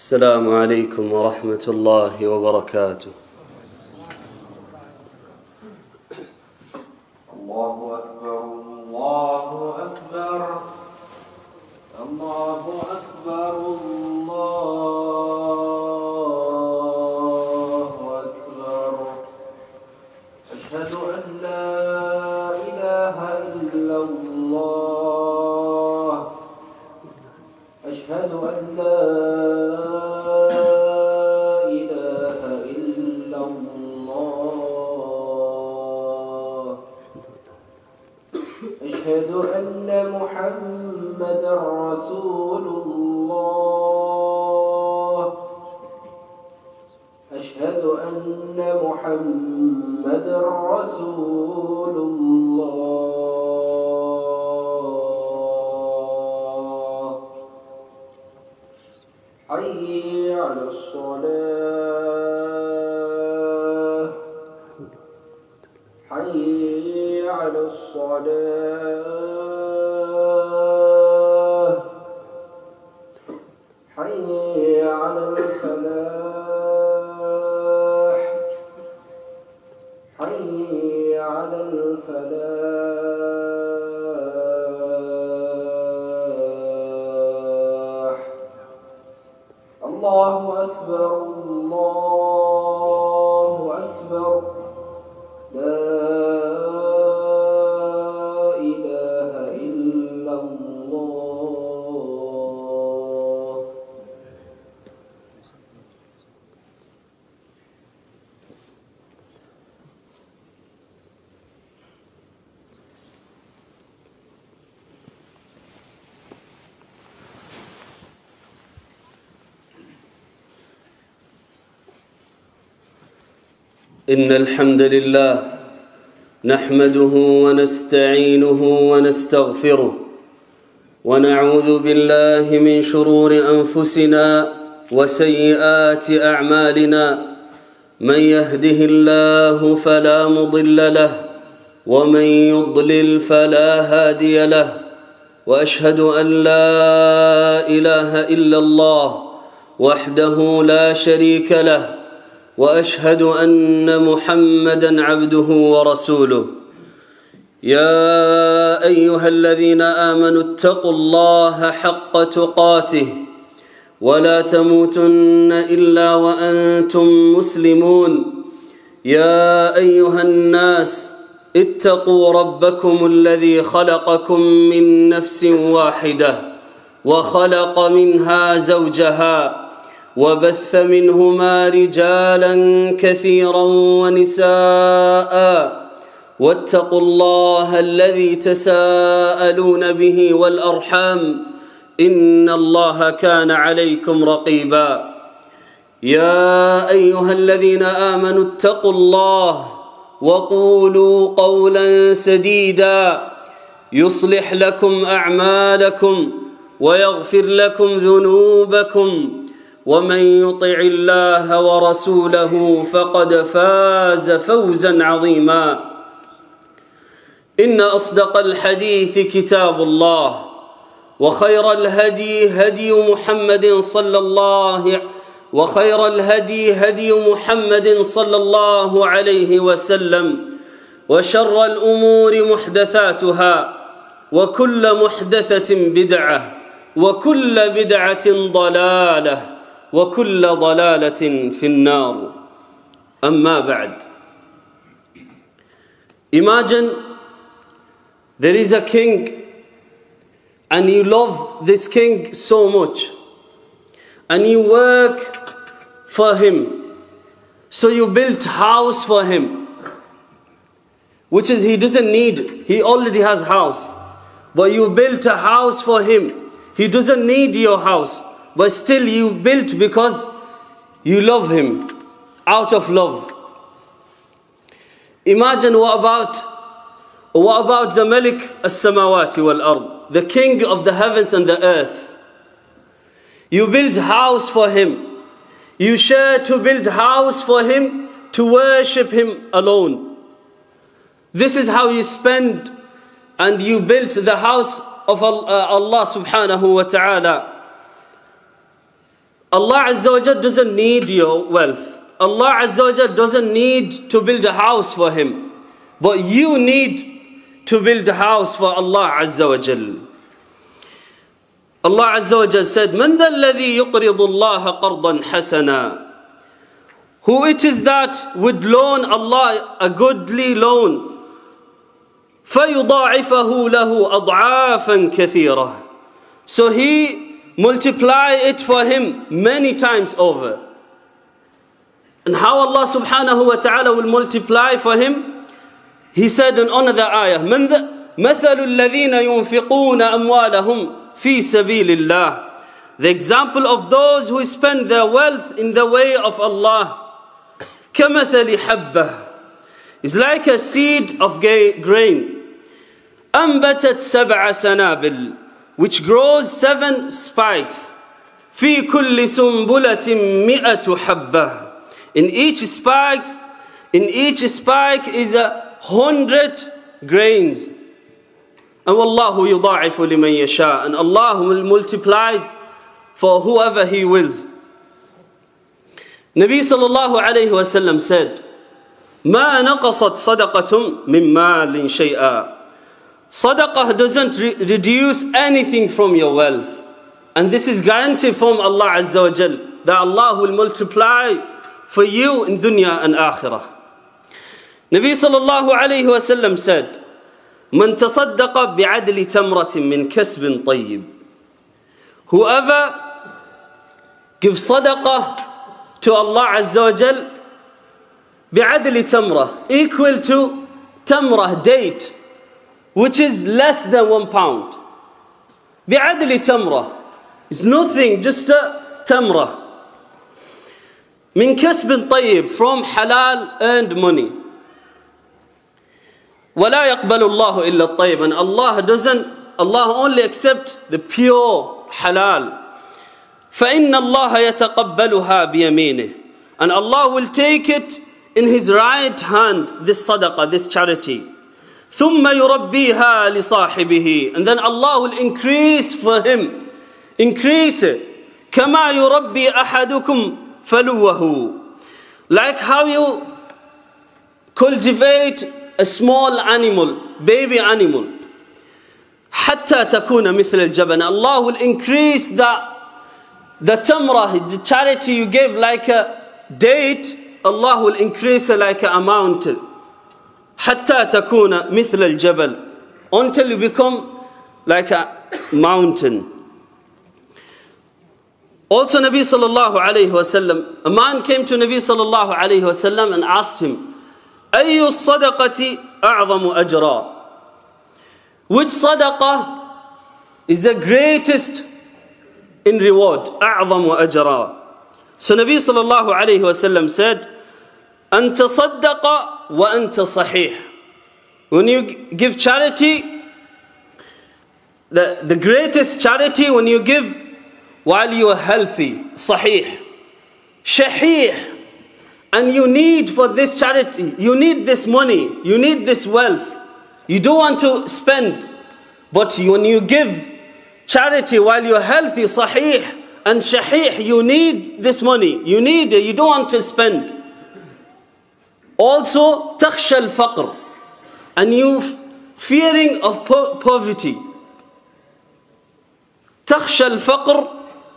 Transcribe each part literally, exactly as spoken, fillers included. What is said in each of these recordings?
السلام عليكم ورحمة الله وبركاته. الله أكبر الله أكبر الله أكبر الله أكبر أشهد أن لا إله إلا الله أشهد أن لا أشهد أن محمدًا رسول الله أشهد أن محمدًا رسول الله حي على الصلاة حي على الصلاة حي على الفلاح حي على الفلاح الله أكبر الله أكبر لا إن الحمد لله نحمده ونستعينه ونستغفره ونعوذ بالله من شرور أنفسنا وسيئات أعمالنا من يهده الله فلا مضل له ومن يضلل فلا هادي له وأشهد أن لا إله إلا الله وحده لا شريك له وأشهد أن محمدًا عبده ورسوله يا أيها الذين آمنوا اتقوا الله حق تقاته ولا تموتن إلا وأنتم مسلمون يا أيها الناس اتقوا ربكم الذي خلقكم من نفس واحدة وخلق منها زوجها وبث منهما رجالا كثيرا ونساء واتقوا الله الذي تساءلون به والأرحام إن الله كان عليكم رقيبا يا أيها الذين آمنوا اتقوا الله وقولوا قولا سديدا يصلح لكم أعمالكم ويغفر لكم ذنوبكم ومن يطع الله ورسوله فقد فاز فوزا عظيما إن أصدق الحديث كتاب الله وخير الهدي هدي محمد صلى الله وخير الهدي هدي محمد صلى الله عليه وسلم وشر الأمور محدثاتها وكل محدثة بدعة وكل بدعة ضلالة وكل ضلالة في النار. أما بعد. Imagine there is a king and you love this king so much and you work for him, so you built house for him, which is he doesn't need, he already has house, but you built a house for him. He doesn't need your house, but still you built because you love him, out of love. Imagine what about what about the Malik as-samawati wal-ard, the king of the heavens and the earth. You build house for him. You share to build house for him, to worship him alone. This is how you spend, and you built the house of Allah subhanahu wa ta'ala. Allah Azza wa Jal doesn't need your wealth. Allah Azza wa Jal doesn't need to build a house for him. But you need to build a house for Allah Azza wa Jal. Allah Azza wa Jal said, مَنْ ذَا الَّذِي يُقْرِضُ اللَّهَ قَرْضًا حَسَنًا. Who it is that would loan Allah a goodly loan, فَيُضَاعِفَهُ لَهُ أَضْعَافًا كَثِيرًا. So he multiply it for him many times over. And how Allah subhanahu wa ta'ala will multiply for him? He said in another ayah, مَثَلُ الَّذِينَ يُنْفِقُونَ أَمْوَالَهُمْ فِي سَبِيلِ اللَّهِ. The example of those who spend their wealth in the way of Allah, كَمَثَلِ حَبَّةٍ, is like a seed of grain, أَنْبَتَتْ سَبْعَ سَنَابِلٍ, which grows seven spikes, فِي كُلِّ سُنْبُلَةٍ مِئَةُ حَبَّةٍ. In each spike, in each spike is a hundred grains. And Wallahu yudha'ifu liman yasha. And Allah will multiply for whoever He wills. Nabi sallallahu alayhi wa sallam said, ما نقصت صدقة من مال شيئا. Sadaqah doesn't re reduce anything from your wealth. And this is guaranteed from Allah Azza wa Jal, that Allah will multiply for you in dunya and akhirah. Nabi sallallahu alayhi wa sallam said, من تصدق بعدل تمرة من كسب طيب. Whoever gives sadaqah to Allah Azza wa Jal, بعدل تمرة, equal to tamrah, date, which is less than one pound. بعدل تمرة is nothing, just a tamrah. من كسب طيب, from halal earned money. ولا يقبل الله إلا الطيب, and Allah doesn't, Allah only accept the pure halal. فإن الله يتقبلها بيمينه, and Allah will take it in His right hand, this sadaqah, this charity. ثم يربيها لصاحبه, and then Allah will increase for him, increase it. كما يربي أحدكم فلوه, like how you cultivate a small animal, baby animal. حتى تكون مثل الجبل, Allah will increase the the tamrah, the charity you gave like a date, Allah will increase it like a mountain. حتى تكون مثل الجبل, until you become like a mountain. Also Nabi sallallahu alayhi wa sallam, a man came to Nabi sallallahu alayhi wa sallam and asked him, أي الصدقة أعظم أجرا? Which sadaqah is the greatest in reward? أعظم أجرا. So Nabi sallallahu alayhi wa sallam said, أن تصدق وأنت صحيح. When you give charity, the, the greatest charity when you give while you are healthy, صحيح. شحيح, and you need for this charity, you need this money, you need this wealth, you don't want to spend, but when you give charity while you're healthy, صحيح and شحيح, you need this money, you need it, you don't want to spend. Also تخشى الفقر, and you fearing of po poverty. تخشى الفقر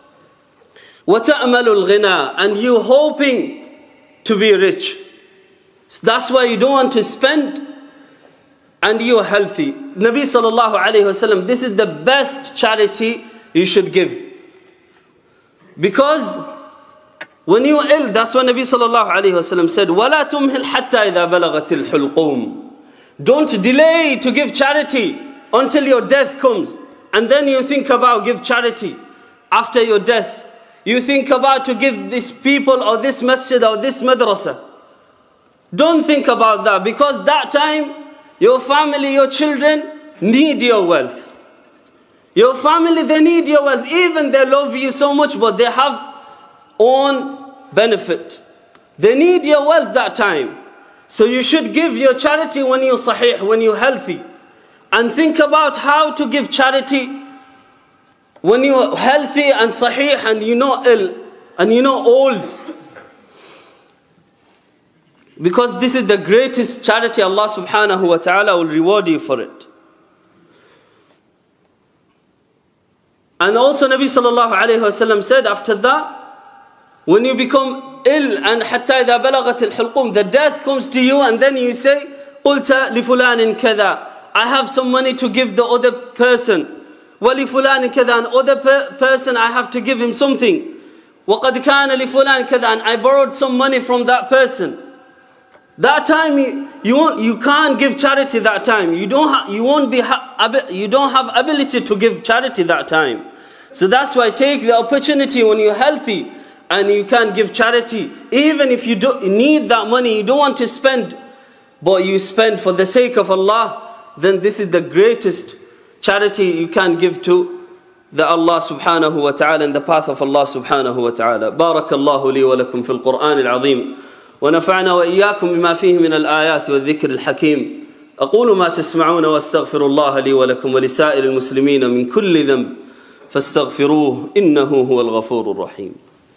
وتأمل الغنى, and you hoping to be rich. So that's why you don't want to spend and you are healthy. Nabi sallallahu alayhi wa sallam, this is the best charity you should give. Because when you are ill, that's what Nabi sallallahu alayhi wa sallam said, وَلَا تُمْهِلْ حَتَّى إِذَا بَلَغَتِ الْحُلْقُومِ. Don't delay to give charity until your death comes. And then you think about give charity after your death. You think about to give these people or this masjid or this madrasa. Don't think about that, because that time your family, your children need your wealth. Your family, they need your wealth. Even they love you so much, but they have own benefit. They need your wealth that time. So you should give your charity when you're sahih, when you're healthy. And think about how to give charity when you're healthy and sahih and you're not ill. and you're not old. Because this is the greatest charity, Allah subhanahu wa ta'ala will reward you for it. And also Nabi sallallahu alayhi wa sallam said after that, when you become ill and حتى إذا بلغت الحلقوم, the death comes to you and then you say, قلت لفلان كذا, I have some money to give the other person. وَلِفُلَانٍ كَذَا, and other per person I have to give him something. وَقَدْ كَانَ لِفُلَانٍ كَذَا, and I borrowed some money from that person. That time you, you won't, you can't give charity that time. You don't ha you won't be ha you don't have ability to give charity that time. So that's why take the opportunity when you're healthy and you can give charity. Even if you don't need that money, you don't want to spend, but you spend for the sake of Allah, then this is the greatest charity you can give to the Allah subhanahu wa ta'ala in the path of Allah subhanahu wa ta'ala. Barakallahu li wa lakum fil Qur'an al-azim. ونفعنا وإياكم بما فيه من الآيات والذكر الحكيم. أقول ما تسمعون واستغفر الله لي ولكم ولسائر المسلمين من كل ذنب فاستغفروه إنه هو الغفور الرحيم.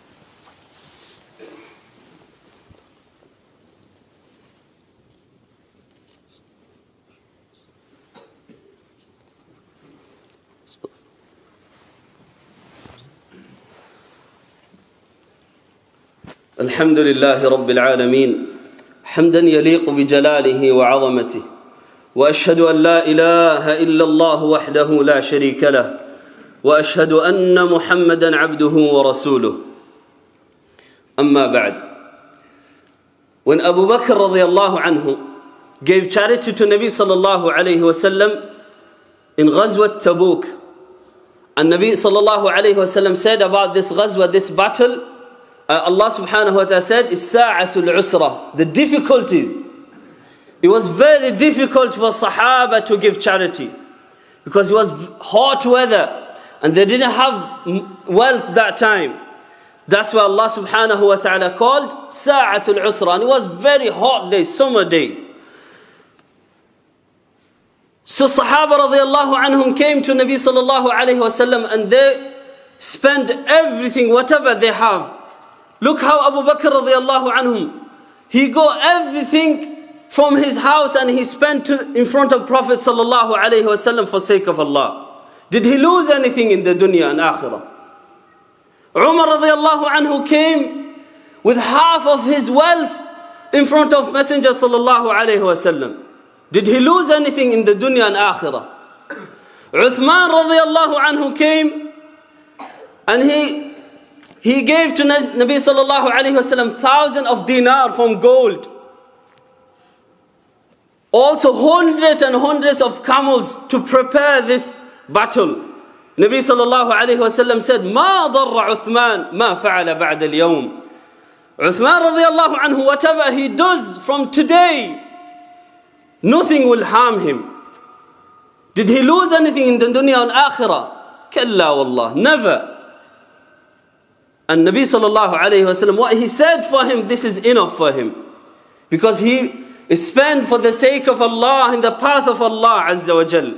الحمد لله رب العالمين حمدا يليق بجلاله وعظمته وأشهد أن لا إله إلا الله وحده لا شريك له وأشهد أن محمدا عبده ورسوله أما بعد. When Abu Bakr radiallahu anhu gave charity to Nabi sallallahu alayhi wa sallam in Ghazwat Tabuk, and Nabi sallallahu alayhi wa sallam said about this Ghazwa, this battle, Uh, Allah subhanahu wa ta'ala said, Is-sa'atul usra, the difficulties. It was very difficult for Sahaba to give charity because it was hot weather and they didn't have wealth that time. That's why Allah subhanahu wa ta'ala called Sa'atul usra, and it was very hot day, summer day. So Sahaba radiallahu anhum came to Nabi sallallahu alayhi wa sallam and they spent everything, whatever they have. Look how Abu Bakr radiallahu anhum, he got everything from his house and he spent to, in front of Prophet sallallahu alayhi wa sallam for sake of Allah. Did he lose anything in the dunya and akhirah? Umar radiallahu anhu came with half of his wealth in front of Messenger sallallahu alayhi wa sallam. Did he lose anything in the dunya and akhirah? Uthman radiallahu anhu came and he He gave to Nabi sallallahu alayhi wa sallam thousand of dinar from gold. Also hundreds and hundreds of camels to prepare this battle. Nabi sallallahu alayhi wa sallam said, ما ضر عثمان ما فعل بعد اليوم. Uthman radiallahu anhu, whatever he does from today, nothing will harm him. Did he lose anything in the dunya and akhirah? Kalla wallah, never. And Nabi sallallahu alayhi wa sallam, what he said for him, this is enough for him. Because he spent for the sake of Allah in the path of Allah Azza wa Jal.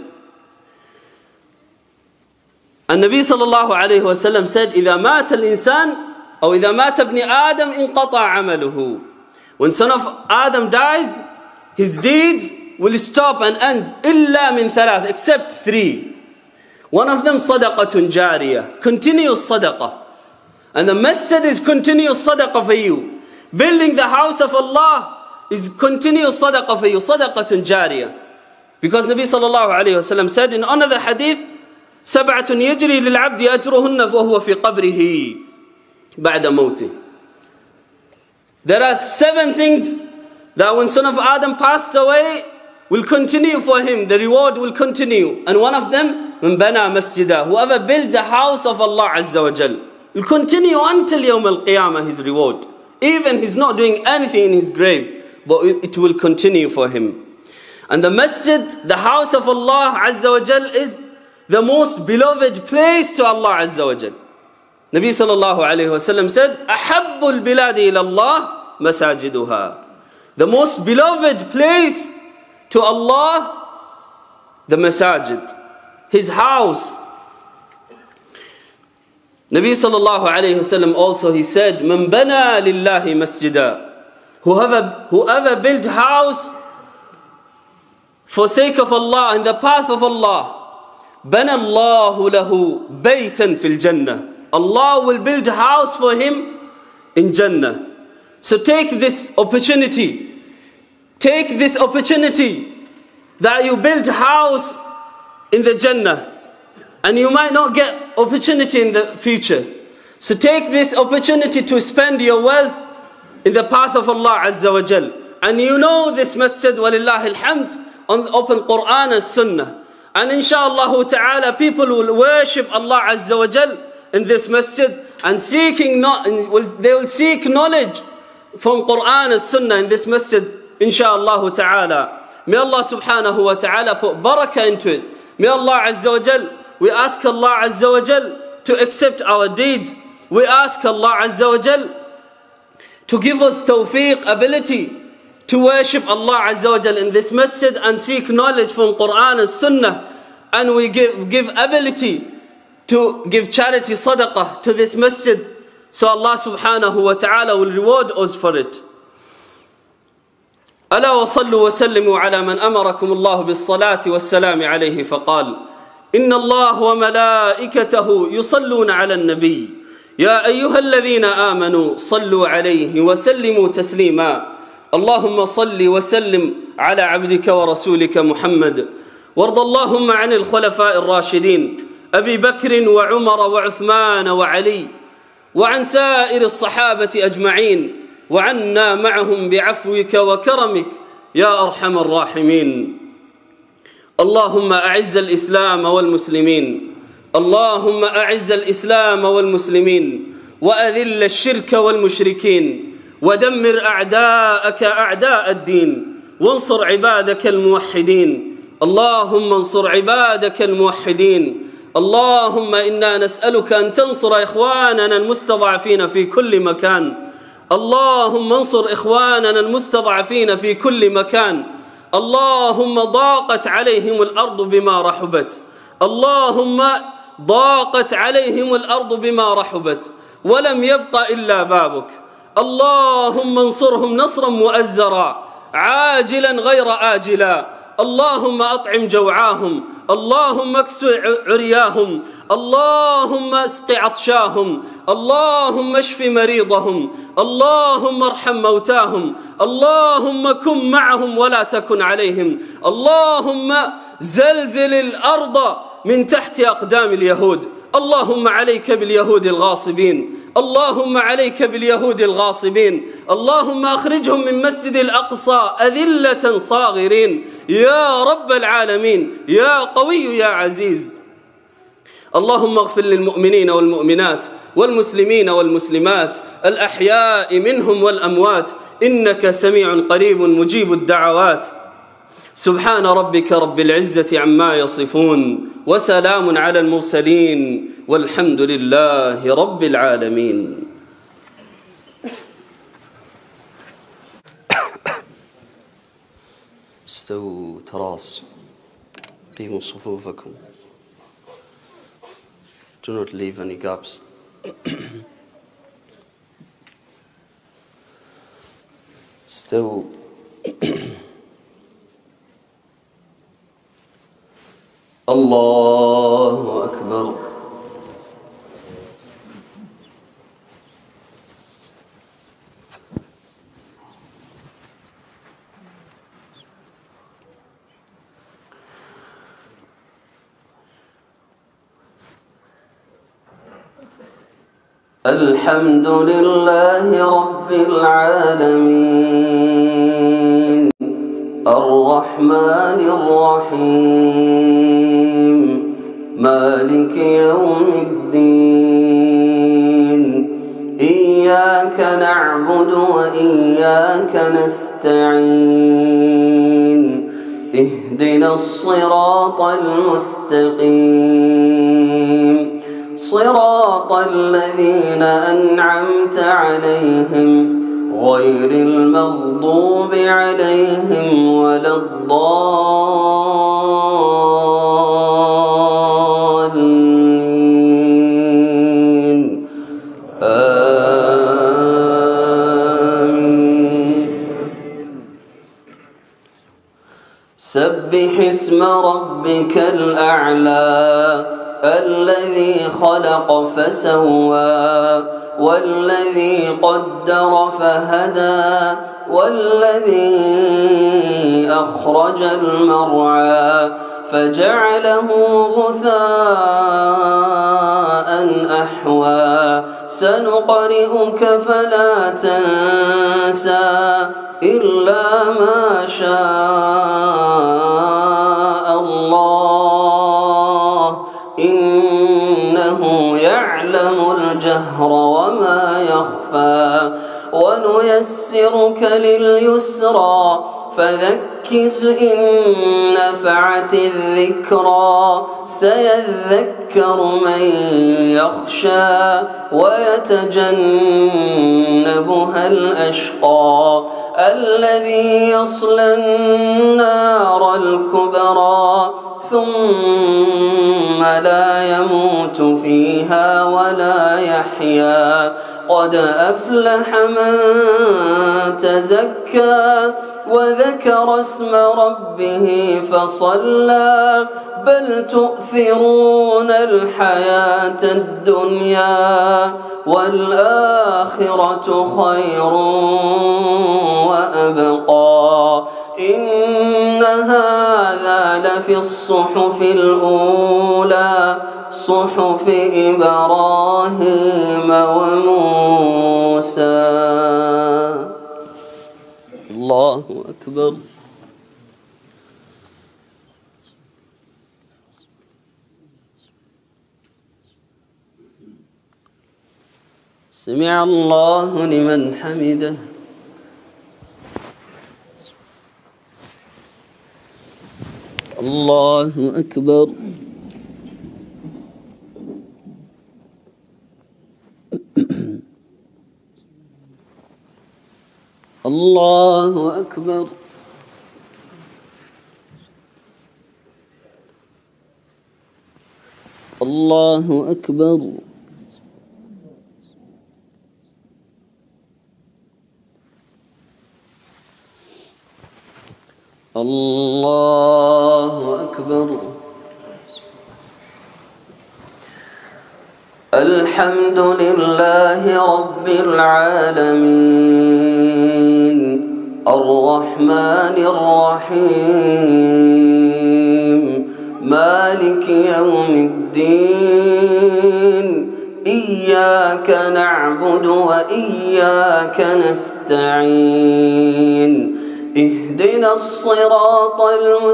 And Nabi sallallahu alayhi wa sallam said, إِذَا مَاتَ الْإِنسان أو إِذَا مَاتَ ابْنِ آدَمْ انْقَطَعَ عَمَلُهُ. When son of Adam dies, his deeds will stop and end. إِلَّا مِنْ ثَلَاث, except three. One of them صَدَقَةٌ جَارِيَةٌ, continuous sadaqah. And the masjid is continuous sadaqah for you. Building the house of Allah is continuous sadaqah for you. Sadaqatun jariyah. Because Nabi sallallahu alayhi wa sallam said in another hadith, سَبْعَةٌ يَجْرِي لِلْعَبْدِ أَجْرُهُنَّ وَهُوَ فِي قَبْرِهِ بَعْدَ مَوْتِهِ. There are seven things that when son of Adam passed away will continue for him. The reward will continue. And one of them, مَنْ بَنَى مَسْجِدًا, whoever built the house of Allah Azza wa Jal, will continue until Yawm al-Qiyamah, his reward. Even he's not doing anything in his grave, but it will continue for him. And the masjid, the house of Allah Azza wa Jal, is the most beloved place to Allah Azza wa Jal. Nabi sallallahu alayhi wa sallam said, أَحَبُّ الْبِلَادِ إِلَى اللَّهِ مَسَاجِدُهَا. The most beloved place to Allah, the masajid, his house. Nabi sallallahu alayhi wasallam also, he said, "Man bana lillahi masjida." Whoever, whoever built house for sake of Allah, in the path of Allah, bana Allahu lahu baytan fil Jannah. Allah will build a house for him in Jannah. So take this opportunity. Take this opportunity that you build a house in the Jannah. And you might not get opportunity in the future. So take this opportunity to spend your wealth in the path of Allah Azza wa Jal. And you know this masjid, walillahi alhamd, on open Quran and Sunnah. And inshallah ta'ala, people will worship Allah Azza wa Jal in this masjid, and seeking not, they will seek knowledge from Quran and Sunnah in this masjid, inshallah ta'ala. May Allah subhanahu wa ta'ala put barakah into it. May Allah Azza wa Jal, we ask Allah Azza wa Jal to accept our deeds. We ask Allah Azza wa Jal to give us tawfiq, ability to worship Allah Azza wa Jal in this masjid and seek knowledge from Quran and Sunnah. And we give, give ability to give charity, sadaqah to this masjid. So Allah subhanahu wa ta'ala will reward us for it. ألا وصلوا وسلموا على من أمركم الله بالصلاة والسلام عليه فقال إن الله وملائكته يصلون على النبي يا أيها الذين آمنوا صلوا عليه وسلموا تسليما اللهم صل وسلم على عبدك ورسولك محمد وارض اللهم عن الخلفاء الراشدين أبي بكر وعمر وعثمان وعلي وعن سائر الصحابة أجمعين وعنا معهم بعفوك وكرمك يا أرحم الراحمين اللهم أعز الإسلام والمسلمين اللهم أعز الإسلام والمسلمين وأذل الشرك والمشركين ودمر أعداءك أعداء الدين وانصر عبادك الموحدين اللهم انصر عبادك الموحدين اللهم إنا نسألك أن تنصر إخواننا المستضعفين في كل مكان اللهم انصر إخواننا المستضعفين في كل مكان اللهم ضاقت عليهم الأرض بما رحبت اللهم ضاقت عليهم الأرض بما رحبت ولم يبق إلا بابك اللهم انصرهم نصرا مؤزرا عاجلا غير آجلا اللهم أطعم جوعاهم اللهم اكس عرياهم اللهم اسق عطشاهم اللهم اشف مريضهم اللهم ارحم موتاهم اللهم كن معهم ولا تكن عليهم اللهم زلزل الأرض من تحت أقدام اليهود اللهم عليك باليهود الغاصبين اللهم عليك باليهود الغاصبين اللهم أخرجهم من مسجد الأقصى أذلة صاغرين يا رب العالمين يا قوي يا عزيز اللهم اغفر للمؤمنين والمؤمنات والمسلمين والمسلمات الأحياء منهم والأموات إنك سميع قريب مجيب الدعوات سبحان ربك رب العزة عما يصفون وسلام على المرسلين والحمد لله رب العالمين. استووا تراصوا قيموا صفوفكم. Do not leave any gaps. استووا. الله أكبر. الحمد لله رب العالمين الرحمن الرحيم مالك يوم الدين إياك نعبد وإياك نستعين اهدنا الصراط المستقيم صراط الذين أنعمت عليهم غير المغضوب عليهم ولا الضالين سبح اسم ربك الأعلى الذي خلق فسوى والذي قدر فهدى والذي أخرج المرعى فجعله غثاء أحوى سنقرئك فلا تنسى إلا ما شاء الله إنه يعلم الجهر وما يخفى ونيسرك لليسرى فذكر إن نفعت الذكرى سيذكر من يخشى ويتجنبها الأشقى الذي يصلى النار الكبرى ثم لا يموت فيها ولا يحيا قد أفلح من تزكى وذكر اسم ربه فصلى بل تؤثرون الحياة الدنيا والآخرة خير وأبقى إن هذا لفي الصحف الأولى صحف إبراهيم وموسى. الله أكبر. سمع الله لمن حمده. الله أكبر. الله أكبر. الله أكبر. الله أكبر. الحمد لله رب العالمين الرحمن الرحيم مالك يوم الدين إياك نعبد وإياك نستعين اهدنا الصراط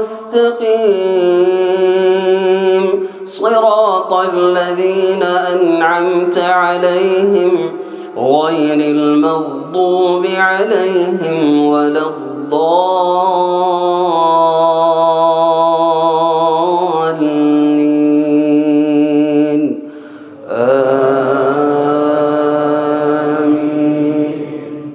المستقيم صراط الذين أنعمت عليهم غير المغضوب عليهم ولا الضالين آمين.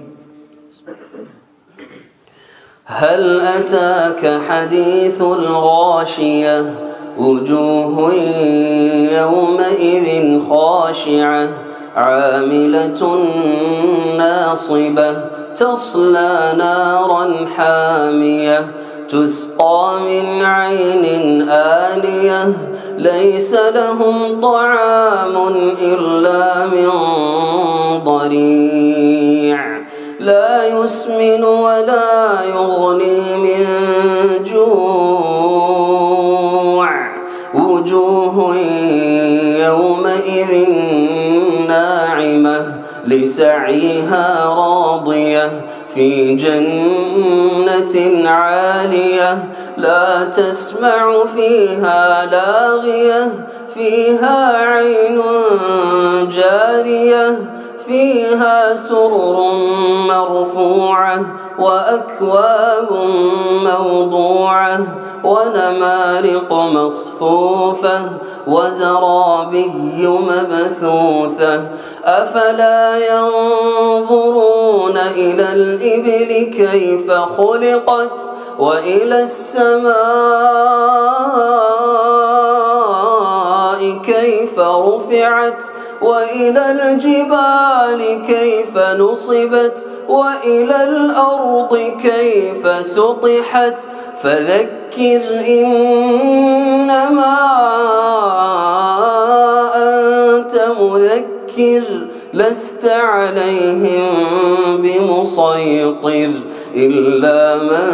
هل أتاك حديث الغاشية وجوه يومئذ خاشعة عاملة ناصبة تصلى نارا حامية تسقى من عين آنية ليس لهم طعام إلا من ضريع لا يسمن ولا يغني من جوع وجوه يومئذ ناعمة لسعيها راضية في جنة عالية لا تسمع فيها لاغية فيها عين جارية فيها سرر مرفوعة وأكواب موضوعة ونمارق مصفوفة وزرابي مبثوثة أفلا ينظرون إلى الإبل كيف خلقت وإلى السماء كيف رفعت وإلى الجبال كيف نصبت وإلى الأرض كيف سطحت فذكر فذكر إنما أنت مذكر لست عليهم بمسيطر إلا من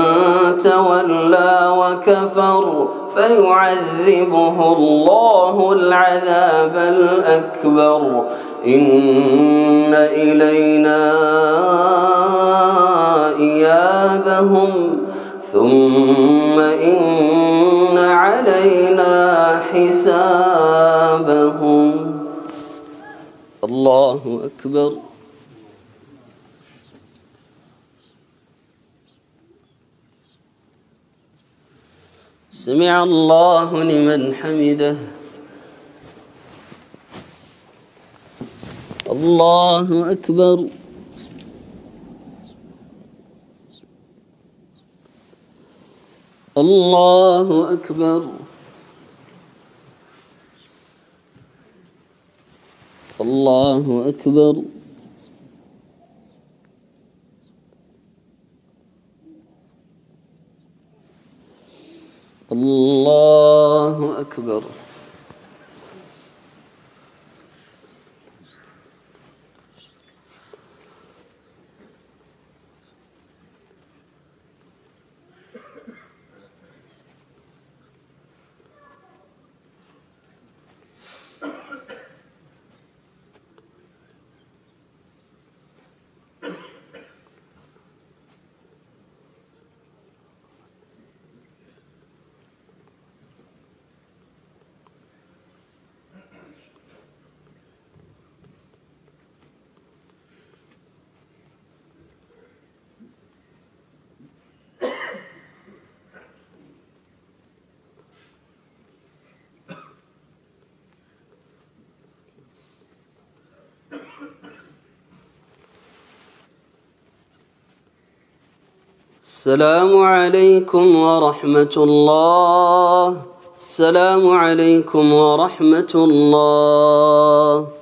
تولى وكفر فيعذبه الله العذاب الأكبر إن إلينا إيابهم ثم إن علينا حسابهم. الله أكبر. سمع الله لمن حمده. الله أكبر. الله أكبر. الله أكبر. الله أكبر. السلام عليكم ورحمة الله. السلام عليكم ورحمة الله.